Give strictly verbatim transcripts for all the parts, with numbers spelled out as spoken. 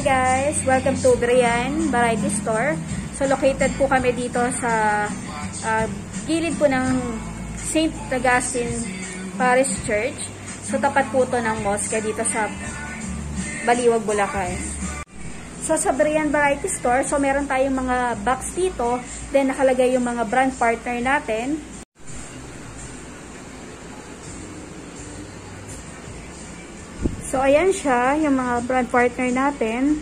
guys! Welcome to Brian Variety Store. So located po kami dito sa uh, gilid po ng Saint Augustine Parish Church. So tapat po to ng mosque dito sa Baliwag, Bulacan. So sa Brian Variety Store, so meron tayong mga box dito. Then nakalagay yung mga brand partner natin. So, ayan siya, yung mga brand partner natin.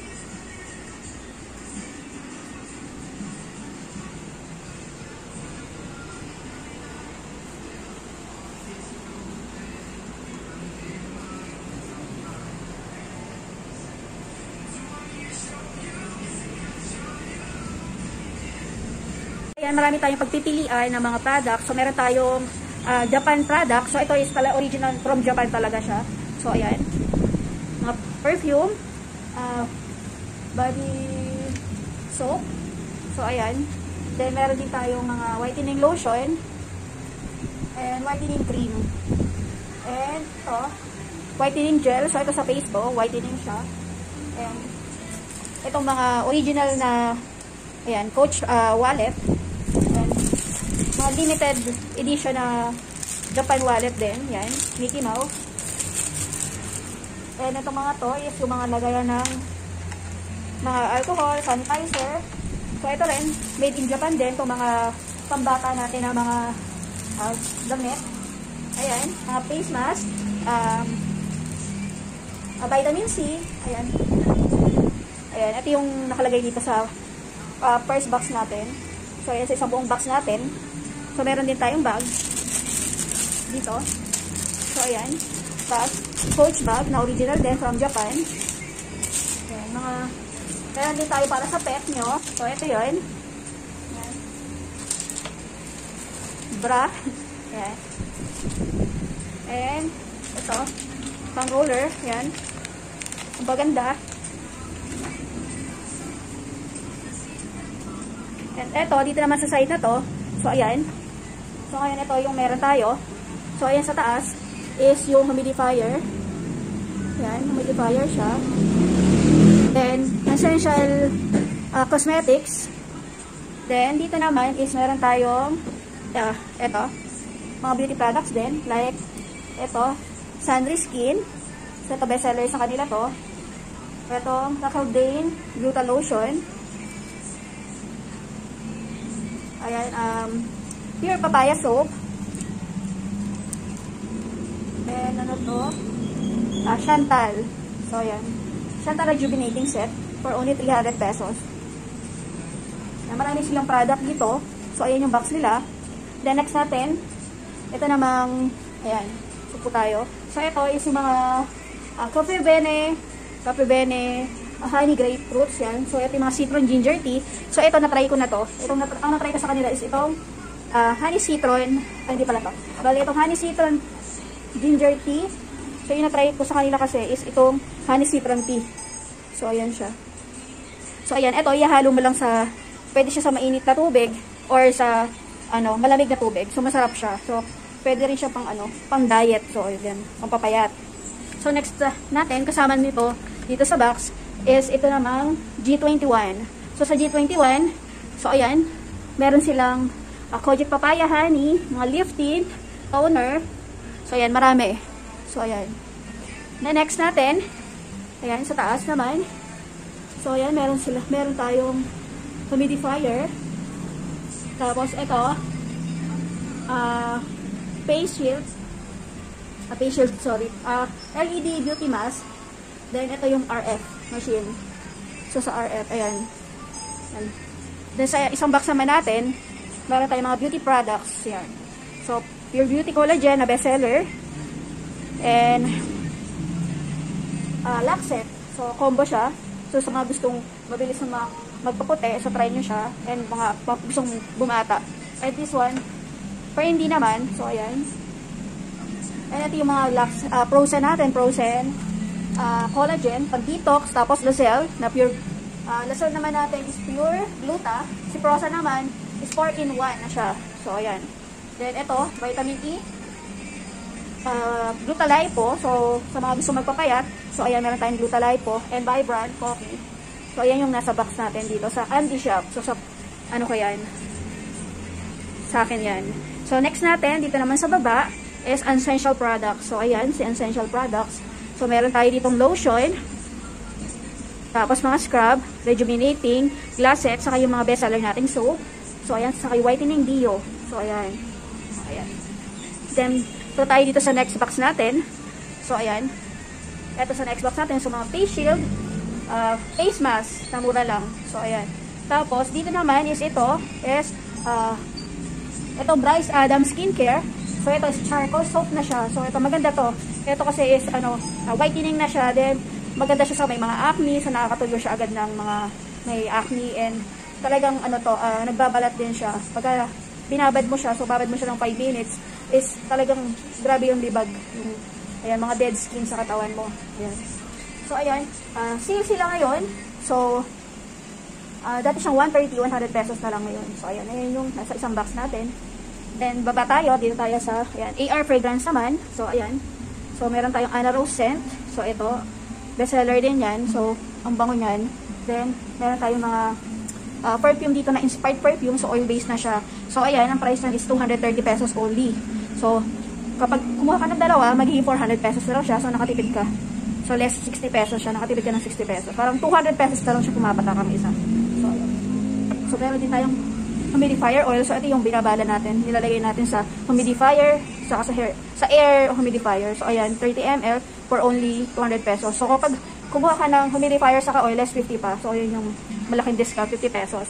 Ayan, marami tayong pagpipilian ng mga products. So, meron tayong uh, Japan product. So, ito is pala original from Japan talaga siya. So, ayan. Mga perfume. Uh, body soap. So, ayan. Then, meron din tayong mga whitening lotion. And whitening cream. And, ito. Whitening gel. So, ito sa face ko. Whitening siya. And, itong mga original na, ayan, Coach uh, wallet. And, mga limited edition na Japan wallet din. Yan. Mickey Mouse. And itong mga to is yung mga lagayan ng mga alcohol, sanitizer. So ito rin, made in Japan din. Itong mga pambata natin na mga uh, damit. Ayan, mga face mask. Um, uh, vitamin C. Ayan. Ayan, ito yung nakalagay dito sa uh, first box natin. So ayan, sa isang buong box natin. So meron din tayong bag. Dito. So ayan. Bag, Coach bag na original din from Japan. Ayan, mga meron din tayo para sa pet nyo. So, ito yun. Ayan. Bra. Ayan. And, ito. Pang roller. Ayan. Ang baganda. And, ito, dito naman sa side na to. So, ayan. So, ngayon, ito yung meron tayo. So, ayan sa taas is yung humidifier. Yan, humidifier siya. Then, essential uh, cosmetics. Then, dito naman is meron tayong uh, eto, mga beauty products din. Like, eto, Sunry Skin. So, ito bestseller sa kanila to. Etong Nakaldane Gluta Lotion. Ayan, um, Pure Papaya Soap. And ano to? Ah, Chantal. So, ayan. Chantal Rejuvenating Set for only three hundred pesos. Ayan, marami silang product dito. So, ayan yung box nila. Then, next natin, ito namang, ayan, supo tayo. So, ito is yung mga uh, Coffee Bene, Coffee Bene, uh, honey grapefruits, yan. So, ito yung mga citron ginger tea. So, ito, natry ko na to. Itong, ang natry ko sa kanila is itong uh, honey citron, ay, hindi pala to. Bali, itong honey citron ginger tea. So, yung na-try ko sa kanila kasi is itong honey citron tea. So, ayan siya. So, ayan. Ito, ihalo mo lang sa, pwede siya sa mainit na tubig or sa, ano, malamig na tubig. So, masarap siya. So, pwede rin siya pang, ano, pang diet. So, ayan, pang papayat. So, next uh, natin, kasama nito, dito sa box, is ito namang G twenty-one. So, sa G twenty-one, so, ayan, meron silang uh, Kojic Papaya Honey, mga lifting, toner. So, ayan, marami. So, ayan. Na next natin, ayan, sa taas naman. So, ayan, meron sila, meron tayong humidifier. Tapos, ito, uh, face shield. Uh, face shield, sorry. Uh, L E D beauty mask. Then, ito yung R F machine. So, sa R F, ayan. Ayan. Then, sa isang box naman natin, meron tayong mga beauty products. Ayan. So, Pure Beauty Collagen na bestseller. And uh, Laxet. So, combo siya. So, sa mga gustong mabilis na magpaputi, so try nyo siya. And mga gustong bumata. And this one, pero hindi naman. So, ayan. And ito yung mga Lax, uh, Frozen natin. Frozen uh, Collagen, pag-detox, tapos Lacell, na pure. Uh, Lacell naman natin is pure gluta. Si Prosa naman is four in one na siya. So, ayan. Then, ito, vitamin E. Uh, Glutalipo. So, sa mga gusto magpapayat, So, ayan, meron tayong Gluta-Lipo and Vibrant Coffee. So, ayan yung nasa box natin dito sa Candy Shop. So, sa, ano ko yan? Sa akin yan. So, next natin, dito naman sa baba, is Essential Products. So, ayan, si Essential Products. So, meron tayo ditong lotion. Tapos, mga scrub, rejuvenating, glasset, saka yung mga bestseller nating soap. So, ayan, saka yung whitening deo. So, ayan. Ayan. Then, so, tayo dito sa next box natin. So, ayan. Ito sa next box natin, so mga face shield, uh, face mask, na mura lang. So, ayan. Tapos, dito naman is ito, is, uh, ito, Bryce Adams Skincare. So, ito is charcoal soap na siya. So, ito, maganda to. Ito kasi is, ano, uh, whitening na siya. Then, maganda siya sa may mga acne. So, nakakatulo siya agad ng mga may acne. And, talagang, ano to, uh, nagbabalat din siya. Pagka binabad mo siya, so, babad mo siya ng five minutes, is talagang grabe yung libag. Yung, ayan, mga dead skin sa katawan mo. Ayan. So, ayan. Uh, sale sila ngayon. So, uh, dati siyang one thirty, one hundred pesos na lang ngayon. So, ayan. Ayan yung nasa isang box natin. Then, baba tayo. Dito tayo sa, ayan, A R fragrance naman. So, ayan. So, meron tayong Anna Rose scent. So, ito. Bestseller din yan. So, ang bango nyan. Then, meron tayong mga uh, perfume dito na inspired perfume. So, oil-based na siya. So, ayan. Ang price na is two hundred thirty pesos only. So, kapag kumuha ka ng dalawa, magiging four hundred pesos na lang siya. So, nakatipid ka. So, less sixty pesos siya. Nakatipid ka ng sixty pesos. Parang two hundred pesos na lang siya pumapatak ang isa. So, so meron din tayong humidifier oil. So, ito yung binabala natin. Nilalagay natin sa humidifier, saka sa, hair, sa air humidifier. So, ayan, thirty milliliters for only two hundred pesos. So, kapag kumuha ka ng humidifier, saka oil, less fifty pa. So, yun yung malaking discount, fifty pesos.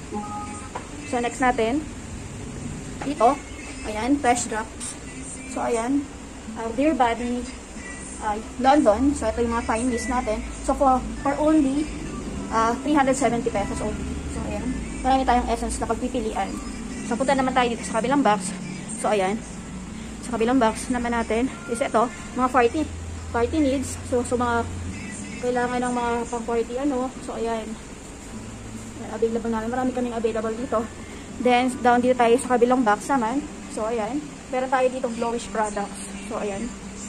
So, next natin, dito, ayan, fresh drops. So, ayan, uh, Dear Body, uh, London. So, ito yung mga fine mist natin. So, for, for only uh, three hundred seventy pesos only. So, ayan. Marami tayong essence na pagpipilian. So, punta naman tayo dito sa kabilang box. So, ayan. Sa kabilang box naman natin is ito, mga party, party needs. So, so mga kailangan ng mga pang-party, ano. So, ayan. Ayan, available namin. Marami kaming available dito. Then, down dito tayo sa kabilang box naman. So, ayan. Meron tayo dito glowish products. So, ayan.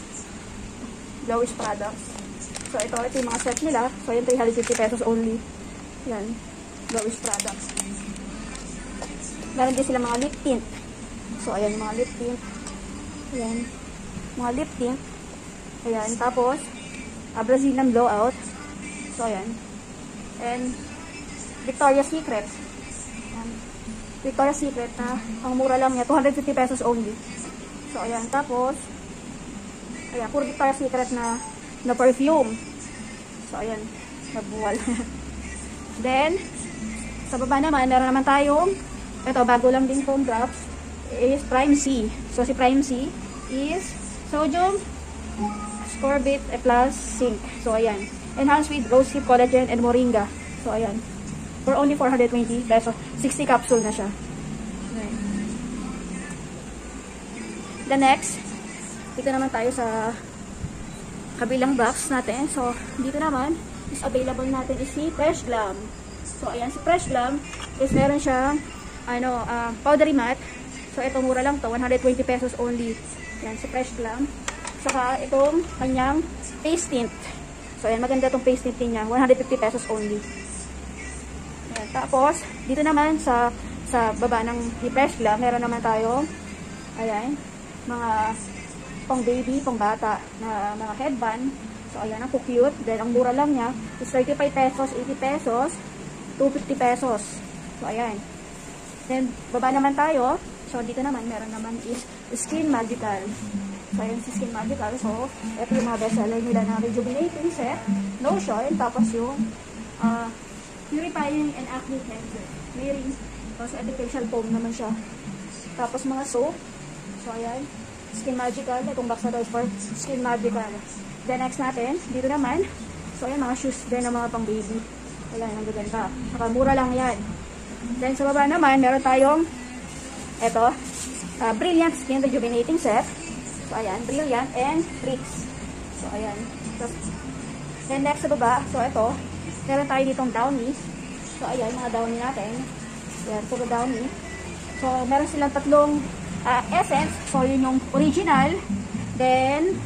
Glowish products. So, ito, ito yung mga set nila. So, ayan, three hundred fifty pesos only. Ayan. Glowish products. Meron din sila mga lip tint. So, ayan, mga lip tint. Ayan. Mga lip tint. Ayan. Tapos, uh, Brazilian blowout. So, ayan. And, Victoria's Secret. Ayan. Victoria's Secret na ang mura lang niya, two hundred fifty pesos only. So, ayan. Tapos, ayan, puro Victoria's Secret na, na perfume. So, ayan. Nabuwal. Then, sa baba naman, meron naman tayong, ito, bago lang din foam drops, is Prime C. So, si Prime C is sodium, ascorbate, plus zinc. So, ayan. Enhanced with rose hip collagen and moringa. So, ayan. For only four hundred twenty pesos. sixty capsule na siya. Okay. The next, dito naman tayo sa kabilang box natin. So, dito naman, is available natin is si Fresh Glam. So, ayan, si Fresh Glam is meron siyang, ano, uh, powdery matte. So, ito mura lang to, one hundred twenty pesos only. Ayan, si Fresh Glam. Saka, itong kanyang face tint. So, ayan, maganda itong face tint niya, one hundred fifty pesos only. Ayan, tapos, dito naman sa sa baba ng Fresh Glam, meron naman tayong, ayan, mga pang baby, pang bata, na mga headband. So, ayan, ang cute. Then, ang mura lang niya is thirty-five pesos, eighty pesos, two hundred fifty pesos. So, ayan. Then, baba naman tayo. So, dito naman, meron naman is Skin Magical. So, ayan si Skin Magical. So, ito yung mga bestseller nila na rejuvenating set, lotion, tapos yung uh, purifying and acne cleanser. May ring. So, artificial foam naman siya. Tapos, mga soap. So, ayan. Skin Magical. Itong box na to is for Skin Magical. Then, next natin, dito naman. So, ayan, mga shoes din ng mga pang baby. Wala, ang gaganda. Nakamura lang yan. Then, sa baba naman, meron tayong eto, uh, Brilliant Skin Rejuvenating Set. So, ayan, Brilliant and Tricks. So, ayan. So, then, next sa baba, so, eto, meron tayo ditong Downy. So, ayan, mga Downy natin. Ayan, puro Downy. So, meron silang tatlong uh, essence. So, yun yung original. Then,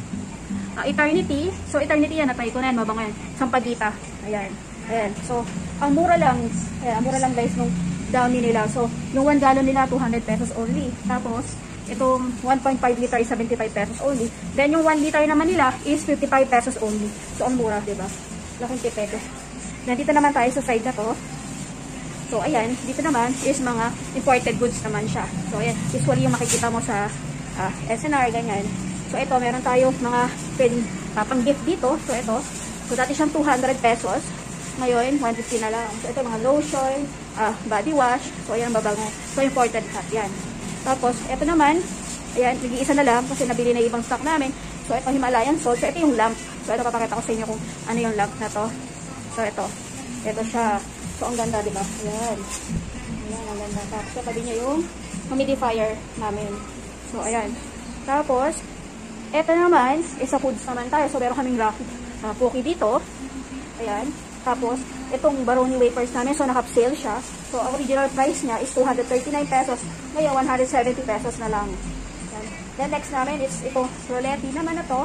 uh, Eternity. So, Eternity yan, natry ko na yan, mabango yan. Sampagita. Ayan. Ayan. So, ang mura lang, ayan, ang mura lang guys nung downy nila. So, yung one gallon nila, two hundred pesos only. Tapos, itong one point five liter is seventy-five pesos only. Then, yung one liter naman nila is fifty-five pesos only. So, ang mura, diba? Laking tipid. Then, dito naman tayo sa side na to. So, ayan, dito naman is mga imported goods naman siya. So, ayan, usually yung makikita mo sa uh, S N R, ganyan. So, ito, meron tayo mga pwedeng uh, pang-gift dito. So, ito, so, dati siyang two hundred pesos. Ngayon, one fifty na lang. So, ito, mga lotion, uh, body wash. So, ayan, babango. So, imported hat, yan. Tapos, ito naman, ayan, nag-iisa na lang kasi nabili na ibang stock namin. So, ito, Himalayan salt. So, ito yung lamp. So, ito, papakita ko sa inyo kung ano yung lamp na to. So, ito. Ito siya. So, ang ganda, diba? Ayan. Ayan, ang ganda. Tapos, so, tabi niya yung humidifier namin. So, ayan. Tapos, ito naman, isa foods naman tayo. So, meron kaming rocky uh, cookie dito. Ayan. Tapos, itong Baroni wafers namin. So, nakap-sale siya. So, ang original price niya is two hundred thirty-nine pesos. Ngayon, one hundred seventy pesos na lang. Ayan. Then, next namin is itong Roletti naman na to.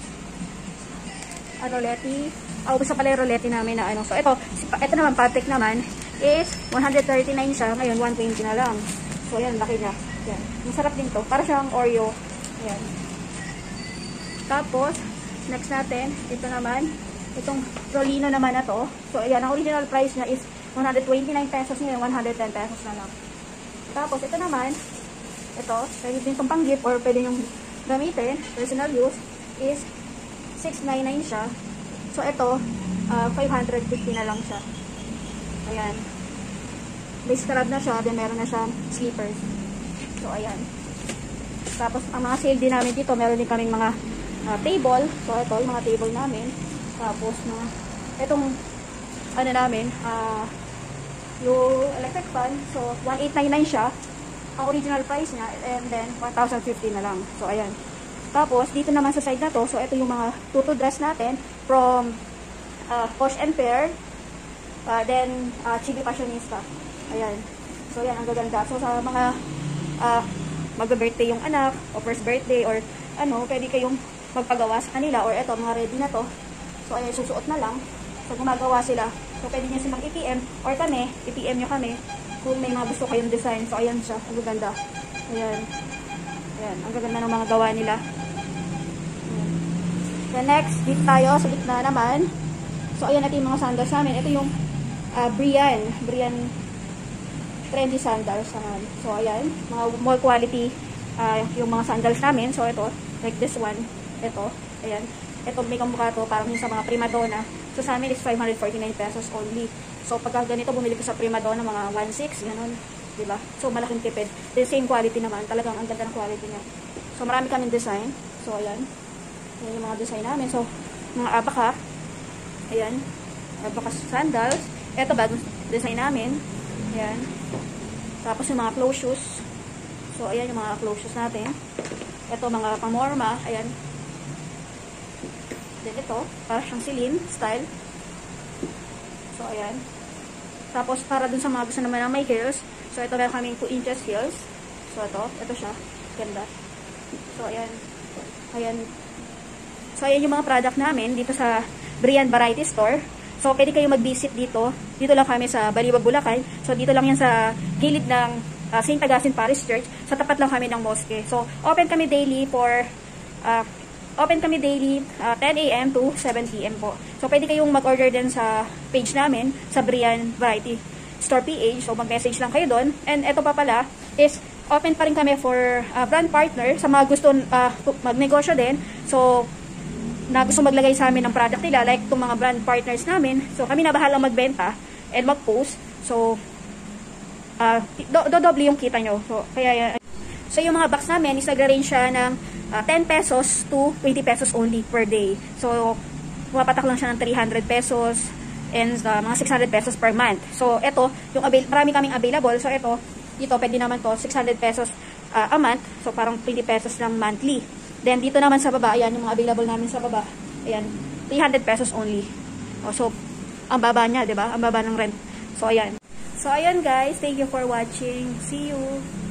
Ah, Roletti. Ah, ubos na pala yung Roletti namin na ano. So, ito, ito naman, Patek naman, is one hundred thirty-nine siya. Ngayon, one twenty na lang. So, ayan, laki niya. Ayan. Masarap din to. Para siyang Oreo. Ayan. Tapos, next natin, ito naman, itong Rolino naman na to. So, ayan, ang original price niya is one hundred twenty-nine pesos. Ngayon, one hundred ten pesos na lang. Tapos, ito naman, ito, pwede din itong pang-gift or pwede yung gamitin, personal use, is six ninety-nine siya. So, ito, uh, five hundred fifty na lang siya. Ayan. May scrub na siya, then meron na siyang slippers. So, ayan. Tapos, ang mga sale din namin dito, meron din kaming mga uh, table. So, ito, yung mga table namin. Tapos, mga, itong, ano namin, uh, yung electric fan. So, one eight nine nine siya. Ang original price niya, and then, one thousand fifty na lang. So, ayan. Tapos, dito naman sa side na to, so ito yung mga tutu dress natin from uh, Posh and Pair, uh, then uh, Chibi Fashionista. Ayan. So, yan, ang gaganda. So, sa mga uh, mag-birthday yung anak, o first birthday, or ano, pwede kayong magpagawa sa kanila, or ito, mga ready na to. So, ayan, susuot na lang. So, gumagawa sila. So, pwede nyo silang i-P M, or kami, i-P M nyo kami, kung may mga gusto kayong design. So, ayan siya. Ang gaganda. Ayan. Ayan, ang gaganda ng mga gawa nila. Ayan. Then next, dito tayo sa gitna naman. So, ayan natin yung mga sandals namin. Ito yung uh, Brian. Brian trendy sandals naman. So, ayan. Mga more quality uh, yung mga sandals namin. So, ito. Like this one. Ito. Ayan. Ito may kamukha to. Parang yung sa mga primadonna. So, sa amin is five hundred forty-nine pesos only. So, pagka ganito, bumili ko sa primadonna mga one six. Ganun. Diba? So, malaking tipid. The same quality naman. Talagang ang ganda ng quality niya. So, marami kaming design. So, ayan. Ayan yung mga design namin. So, mga abaka. Ayan. Abaka sandals. Ito, bagong design namin. Ayan. Tapos, yung mga closed shoes. So, ayan yung mga closed shoes natin. Ito, mga pamorma. Ayan. Then, ito. Para siyang Celine style. So, ayan. Tapos, para dun sa mga gusto naman ng may heels. So, ito meron kaming two inches heels. So, ito. Ito siya. Ganda. So, ayan. Ayan. So, ayan yung mga product namin dito sa Brian Variety Store. So, pwede kayo mag-visit dito. Dito lang kami sa Baliwag, Bulacan. So, dito lang yan sa gilid ng uh, Saint Agasin Parish Church. Sa tapat lang kami ng mosque. So, open kami daily for uh, open kami daily uh, ten A M to seven P M po. So, pwede kayong mag-order din sa page namin sa Brian Variety Store P H. So, mag-message lang kayo doon. And ito pa pala is open pa rin kami for uh, brand partner sa mga gusto uh, magnegosyo din. So, na gusto maglagay sa amin ng product nila, like itong mga brand partners namin. So, kami na bahala magbenta and mag-post. So, uh, do-doble yung kita nyo. So, kaya, so, yung mga box namin is nag-range siya ng uh, ten pesos to twenty pesos only per day. So, pumapatak lang siya ng three hundred pesos and uh, mga six hundred pesos per month. So, ito, yung marami kaming available. So, ito, dito, pwede naman to six hundred pesos uh, a month. So, parang twenty pesos lang monthly. Then, dito naman sa baba, ayan, yung mga available namin sa baba. Ayan, three hundred pesos only. O, so, ang baba niya, diba? Ang baba ng rent. So, ayan. So, ayan guys. Thank you for watching. See you!